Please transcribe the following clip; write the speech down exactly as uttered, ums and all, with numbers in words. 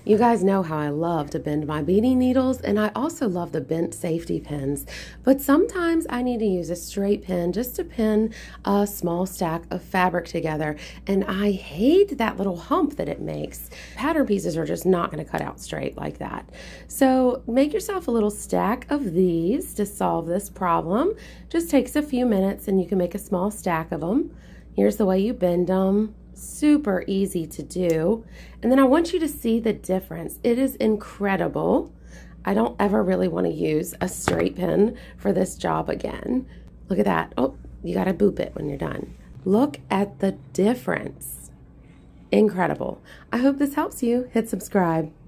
You guys know how I love to bend my beading needles, and I also love the bent safety pins, but sometimes I need to use a straight pin just to pin a small stack of fabric together, and I hate that little hump that it makes. Pattern pieces are just not going to cut out straight like that. So make yourself a little stack of these to solve this problem. Just takes a few minutes and you can make a small stack of them. Here's the way you bend them. Super easy to do. And then I want you to see the difference. It is incredible. I don't ever really want to use a straight pin for this job again. Look at that. Oh, you got to boop it when you're done. Look at the difference. Incredible. I hope this helps you. Hit subscribe.